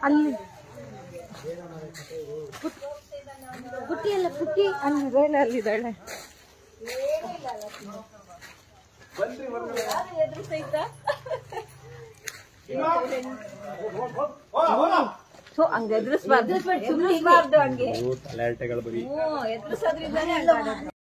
ಅಲ್ಲಿ ಪುಟ್ಟಿ ಅಲ್ಲ ಪುಟ್ಟಿ ಅಲ್ಲಿದ್ದಾಳೆ ಅಲ್ಲಿದ್ದಾಳೆ. ಸೊ ಹಂಗ ಎದುರಿಸ್ಬಾರ್ದು ಹಂಗೆ ಎದುರಿಸೋದ್ರಿಂದಾನೇ